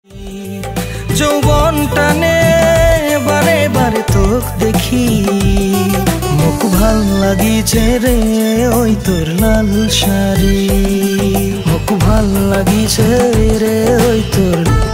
যৌবন টানে বারে বারে তোক দেখি, মোক ভাল লাগিছে রে ওই তোর লাল শাড়ি, মোক ভাল লাগিছে রে ওই তোর